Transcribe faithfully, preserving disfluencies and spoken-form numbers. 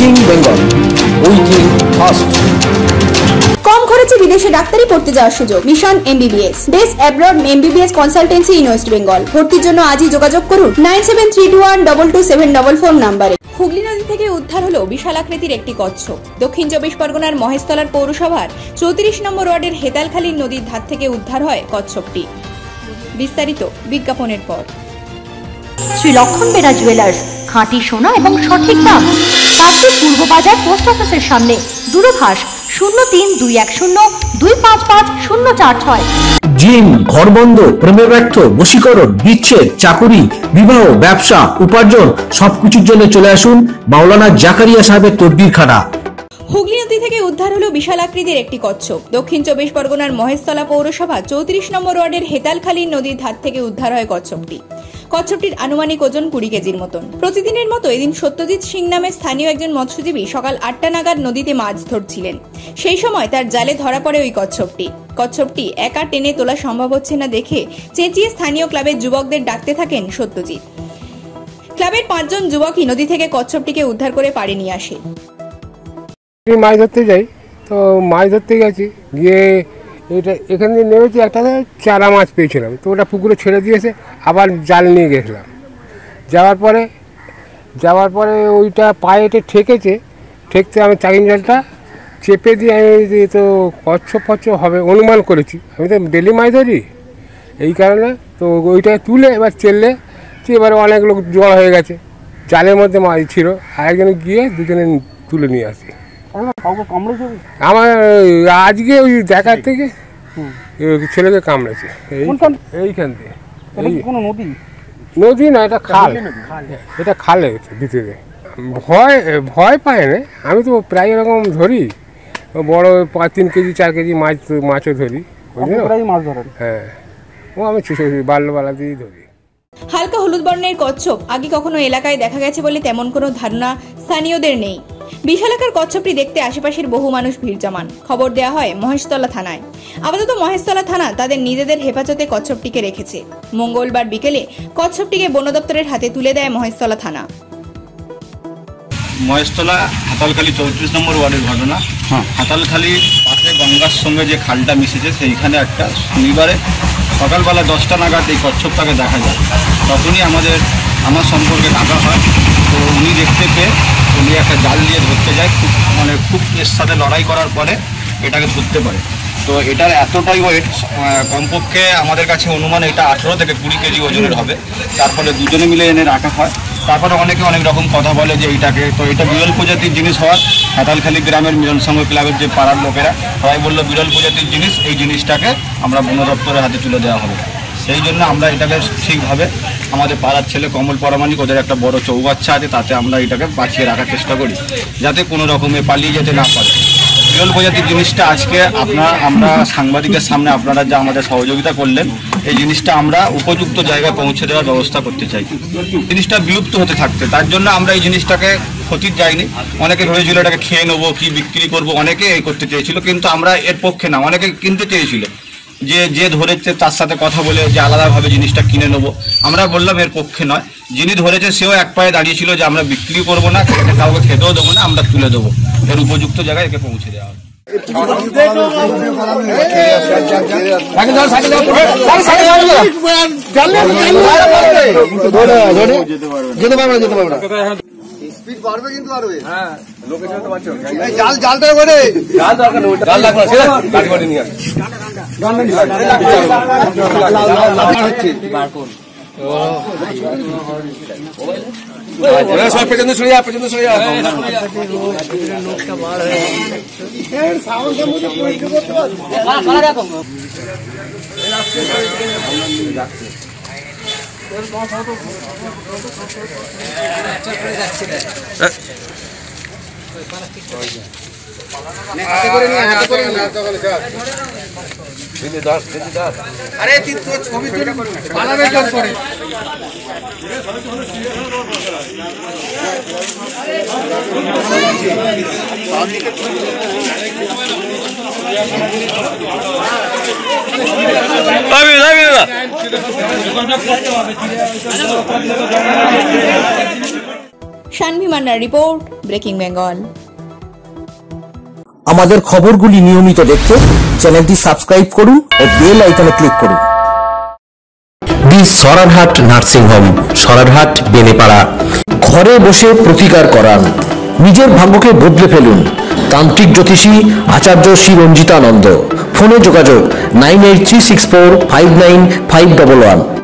উইথিং Bengal, উইথিং first. কম খরচে বিদেশে ডাক্তারি পড়তে যাওয়ার সুযোগ। Mission MBBS, best abroad MBBS consultancy in West Bengal. ভর্তির জন্য আজই যোগাযোগ করুন nine seven three two one double two seven double four নাম্বারে। হুগলি নদী থেকে উদ্ধার হলো বিশাল আকৃতির একটি কচ্ছপ। দক্ষিণ চব্বিশ পরগনার মহেশতলার পৌরসভার চৌত্রিশ নম্বর ওয়ার্ডের হেতালখালী নদীর ধার থেকে উদ্ধার হয় কচ্ছপটি। বিস্তারিত বিজ্ঞাপনের পর। শ্রী লক্ষণ বেরা জুয়েলার্স, খাঁটি সোনা এবং সঠিক দাম। কাকদ্বীপ পূর্ব বাজার পোস্ট অফিসের সামনে। দূরভাষ শূন্য তিন দুই এক শূন্য দুই পাঁচ পাঁচ শূন্য চার ছয়। জিম, ঘরবন্ধ, প্রেমে ব্যর্থ, বশীকরণ, বিচ্ছেদ, চাকুরি, বিবাহ, ব্যবসা, উপার্জন সবকিছুর জন্য চলে আসুন মাওলানা জাকারিয়া সাহেবের তদবিরখানা। হুগলি নদী থেকে উদ্ধার হলো বিশাল আকৃতির একটি কচ্ছপ। দক্ষিণ চব্বিশ পরগনার মহেশতলা পৌরসভা চৌত্রিশ নম্বর ওয়ার্ডের হেতালখালী নদীর ধার থেকে উদ্ধার হয় কচ্ছপটি। কচ্ছপটির আনুমানিক ওজন কুড়ি কেজির মতন। প্রতিদিনের মতো এদিন সত্যজিৎ সিং নামে স্থানীয় একজন মৎস্যজীবী সকাল আটটা নাগাদ নদীতে মাছ ধরছিলেন। সেই সময় তার জালে ধরা পড়ে ওই কচ্ছপটি। কচ্ছপটি একা টেনে তোলা সম্ভব হচ্ছে না দেখে চেঁচিয়ে স্থানীয় ক্লাবের যুবকদের ডাকতে থাকেন সত্যজিৎ। ক্লাবের পাঁচজন যুবকই নদী থেকে কচ্ছপটিকে উদ্ধার করে পাড়ে নিয়ে আসে। মাছ ধরতে যাই, তো মাছ ধরতে গেছি, গিয়ে এটা এখান থেকে নেমেছি, একটা চারা মাছ পেয়েছিলাম, তো ওটা পুকুরে ছেড়ে দিয়েছে, আবার জাল নিয়ে গেছিলাম। যাওয়ার পরে যাওয়ার পরে ওইটা পায়েতে ঠেকেছে, ঠেকতে আমি চাকিন জালটা চেপে দিয়ে আমি তো কচ্ছপ ফচ্ছপ হবে অনুমান করেছি, আমি তো ডেলি মাছ ধরি এই কারণে। তো ওইটা তুলে এবার চেললে এবারে অনেক লোক জড় হয়ে গেছে, জালের মধ্যে মাছ ছিল, আরেকজনে গিয়ে দুজনে তুলে নিয়ে আসি। আমার আজকে ওই দেখার থেকে ছেলেকে কামড়েছে এইখান থেকে। নদী না, এটা খাল, এটা খালে ভিতরে। ভয় ভয় পায় না, আমি তো প্রায় এরকম ধরি, বড় পাঁচ তিন কেজি চার কেজি মাছ মাছও ধরি, হ্যাঁ, ও আমি বাল্যবেলা দিয়েই ধরি। হালকা হলুদ বর্ণের কচ্ছপ আগে কখনো এলাকায় দেখা গেছে বলে তেমন কোনো ধারণা স্থানীয়দের নেই। বিশালাকার কচ্ছপটি দেখতে আশেপাশের বহু মানুষ ভিড় জমান। খবর দেওয়া হয় মহেশতলা থানায়। আপাতত মহেশতলা থানা তাদের নিজেদের হেফাজতে কচ্ছপটিকে রেখেছে। মঙ্গলবার বিকেলে কচ্ছপটিকে বন দপ্তরের হাতে তুলে দেয় মহেশতলা থানা। মহেশতলা হাতালখালী চৌত্রিশ নম্বর ওয়ার্ডের ঘটনা। হাতালখালী পাশে গঙ্গার সঙ্গে যে খালটা মিশেছে সেইখানে একটা শনিবারে সকালবেলা দশটা নাগাদ এই কচ্ছপটাকে দেখা যায়। তখনই আমাদের আমার সম্পর্কে ডাকা হয়, তো উনি দেখতে পেয়ে উনি একটা জাল দিয়ে ধরতে যায়। খুব মানে খুব এর সাথে লড়াই করার পরে এটাকে ধরতে পারে। তো এটার এতটাই ওয়েট, কমপক্ষে আমাদের কাছে অনুমান এটা আঠেরো থেকে কুড়ি কেজি ওজনের হবে। তারপরে দুজনে মিলে এনে রাখা হয়। তারপরে অনেকে অনেক রকম কথা বলে যে এইটাকে, তো এটা বিরল প্রজাতির জিনিস হওয়ার হাতালখালী গ্রামের মিলন সংঘ ক্লাবের যে পাড়ার লোকেরা সবাই বললো বিরল প্রজাতির জিনিস, এই জিনিসটাকে আমরা বন দপ্তরের হাতে তুলে দেওয়া হবে। সেই জন্য আমরা এটাকে ঠিকভাবে আমাদের পাড়ার ছেলে কমল পরামানিক, ওদের একটা বড় চৌবাচ্চা আছে, তাতে আমরা এটাকে বাঁচিয়ে রাখার চেষ্টা করি যাতে কোনো রকমে পালিয়ে যেতে না পারে। বিরল প্রজাতির জিনিসটা আজকে আপনার আমরা সাংবাদিকের সামনে আপনারা যা আমাদের সহযোগিতা করলেন, এই জিনিসটা আমরা উপযুক্ত জায়গায় পৌঁছে দেওয়ার ব্যবস্থা করতে চাই। জিনিসটা বিলুপ্ত হতে থাকতে, তার জন্য আমরা এই জিনিসটাকে ক্ষতির যাইনি। অনেকে ভেবেছিল এটাকে খেয়ে নেবো কি বিক্রি করবো, অনেকে এই করতে চেয়েছিল, কিন্তু আমরা এর পক্ষে না। অনেকে কিনতে চেয়েছিল, যে যে ধরেছে তার সাথে কথা বলে যে আলাদাভাবে জিনিসটা কিনে নেবো, আমরা বললাম এর পক্ষে নয়। যিনি ধরেছে সেও এক পায়ে দাঁড়িয়েছিল যে আমরা বিক্রি করবো না, কাউকে খেতেও দেবো না, আমরা তুলে দেবো, এর উপযুক্ত জায়গায় একে পৌঁছে দেওয়া হবে। যেতে পারবে যেতে পারবে না, স্পিড বাড়বে কিন্তু বাড়বে। হ্যাঁ, লোকেশন তো পাচ্ছো, জাল জালটা করে জাল দরকার নেই, জাল লাগবে না, গাড়ি গাড়ি নিয়ে আসো। হচ্ছে বার কোন ও সব পেছনে সরে যা, পেছনে সরে যা, লোকটা বার হয়ে এই সাউন্ডের মধ্যে পুরো ইয়ে করতে পারো। কালা দেখো এই রাস্তা যাচ্ছে এর কত কত আচ্ছা করে যাচ্ছে রে, হাতে করে নিয়ে হাতে করে নিয়ে তাহলে যা দিদি দাস দিদি দাস, আরে তুই তো ছবি তুলে বানাবে কেন করে আমি আমি না শানভি মান্নার রিপোর্ট, ব্রেকিং বেঙ্গল। আমাদের খবরগুলি নিয়মিত দেখতে চ্যানেলটি সাবস্ক্রাইব করুন ও বেল আইকনে ক্লিক করুন। The Sorarhat nursing home, Sorarhat Belepara. ঘরে বসে প্রতিকার করান, নিজের ভাগ্যকে বদলে ফেলুন। তান্ত্রিক জ্যোতিষী আচার্য শ্রী রঞ্জিতানন্দ। ফোনে যোগাযোগ nine eight three six four five nine five double one.